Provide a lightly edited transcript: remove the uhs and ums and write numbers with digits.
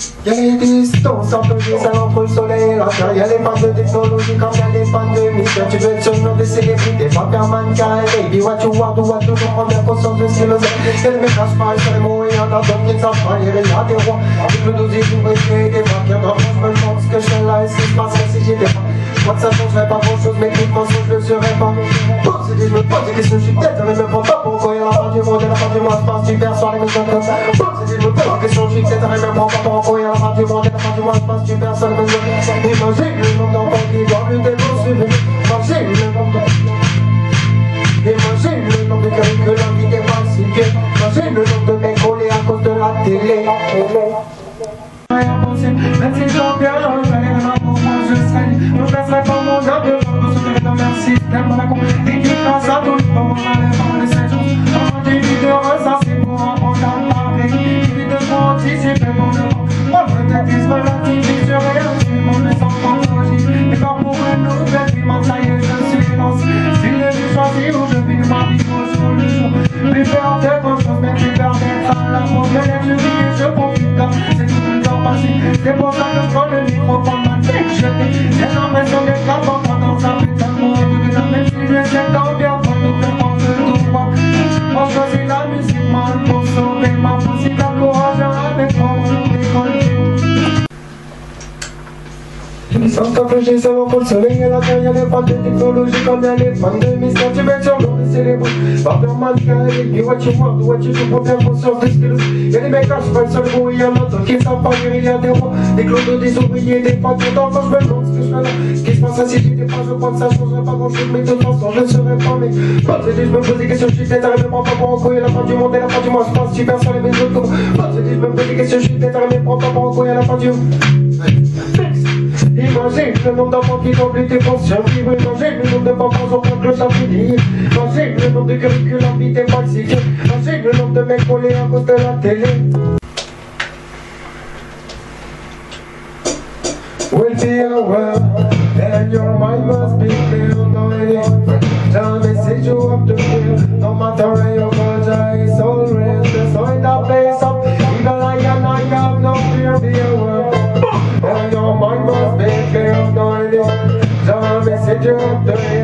Y'a les distances entre les salles entre le soleil et la terre. Y'a les fans de technologie comme y'a les fans de mystère. Tu veux être surnom des célébrités, pas permanent car baby. What you want, what you don't, prends bien conscience de ce qu'il faisait. Y'a les mecs à cheval sur les mots et y'en a d'autres qui ne savent pas. Y'a des rois, avec le dosier j'ouvre et des vagues. Y'a d'autres, je me demande ce que je fais là et ce qui se passerait si j'étais pas. Je crois que ça changerait pas grand chose, mais de toute façon je le serais pas. Je me pose des questions, je suis tête, mais je me prends pas pourquoi y'a la fin du monde et la fin du mois se passe super sur les maisons comme ça. Je me pose des questions, je suis tête, mais je me prends pas pourquoi y'a la fin du monde et la fin du mois se passe super sur les maisons comme ça. Imagine le nombre d'enfants qui dorment des beaux souvenirs. Imagine le nombre Imagine le nombre de curriculums qui dépassent si vieux. Imagine le nombre de mecs collés à cause de la télé. Même si j'en viens, j'allais même pour moi, je serai. Je baisserai pas mon job, je me souviendrai dans leur système. On a compris qui passe à tout le monde, on enlève pas les 7 jours. Quand j'ai vu de ressasser pour apprendre à parler. J'ai vu de anticiper mon nom. Moi je déteste relativiser sur rien. Mon naissance en logique. Mais pas pour une nouvelle vie, man, ça y est, je suis lancé. Si le but choisit où je vis ma vie au jour le jour. Plus peur de grand chose, mais plus peur d'être à la mort. Je vis et je profite là. C'est tout le temps passé. C'est pour ça que je prends le microphone, ma tête jetée. J'ai l'impression d'être là pendant sa putain de monde. Même si je sais tant bien pour nous faire prendre le tout pas. On choisit la musique mal pour sauver ma poussée. La courage avec moi, on décolle. Sans t'approcher seulement pour le soleil et la terre. Y'a les fans de technologie comme y'a les fans de mystère. Tu mets sur l'eau de célébrer. Pas de man carré, you what you want, what you do. Pour bien conscience de ce qu'il y'a les mecs à cheval sur le beau et y'a l'autre qui savent pas lire. Il y a des rois, des clodos, des ouvriers, des fans. Pourtant quand je me demande ce que je fais là, ce qui se passe si j'étais pas, je crois que ça changerait pas grand chose. Mais de toute façon je ne serais pas. Mais pas de je me pose des questions, je suis tête à me prends pas pour en couille. La fin du monde et la fin du mois se passe super sur les maisons de pas de je me pose des questions, je suis tête à me prends pas pour en couille. La fin du Imagine le nombre d'enfants qui n'ont plus été conscients vivre. Imagine le nombre de parents en point de finir. Imagine le nombre de curriculums qui dépassent. Imagine le nombre de mecs collés à cause de la télé. Will be a world, and your mind must be clear on it. The message you have to feel, no matter where you go, it's all real. The soil that plays up, even I have no fear. Be a world, and your mind must be clear on it. The message you have to feel.